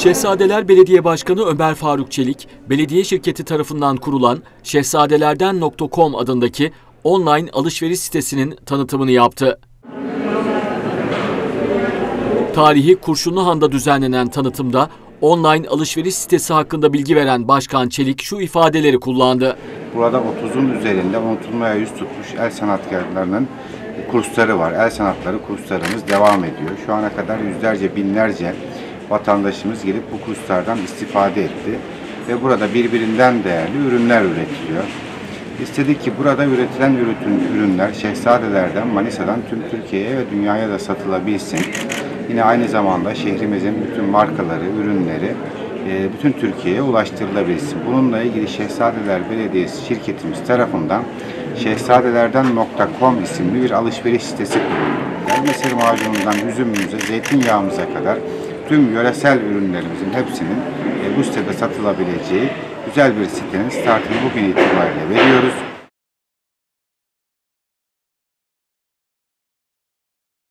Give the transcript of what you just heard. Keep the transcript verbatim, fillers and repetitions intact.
Şehzadeler Belediye Başkanı Ömer Faruk Çelik, belediye şirketi tarafından kurulan şehzadelerden nokta com adındaki online alışveriş sitesinin tanıtımını yaptı. Tarihi Kurşunluhan'da düzenlenen tanıtımda online alışveriş sitesi hakkında bilgi veren Başkan Çelik şu ifadeleri kullandı. Burada otuzun üzerinde unutulmaya yüz tutmuş el sanatkarlarının kursları var. El sanatları kurslarımız devam ediyor. Şu ana kadar yüzlerce, binlerce vatandaşımız gelip bu kurslardan istifade etti. Ve burada birbirinden değerli ürünler üretiliyor. İstedik ki burada üretilen ürünler Şehzadeler'den, Manisa'dan tüm Türkiye'ye ve dünyaya da satılabilsin. Yine aynı zamanda şehrimizin bütün markaları, ürünleri bütün Türkiye'ye ulaştırılabilsin. Bununla ilgili Şehzadeler Belediyesi şirketimiz tarafından şehzadelerden nokta com isimli bir alışveriş sitesi kuruldu. Mısır macunundan üzümümüze, zeytinyağımıza kadar tüm yöresel ürünlerimizin hepsinin bu sitede satılabileceği güzel bir sitenin startını bugün itibariyle veriyoruz.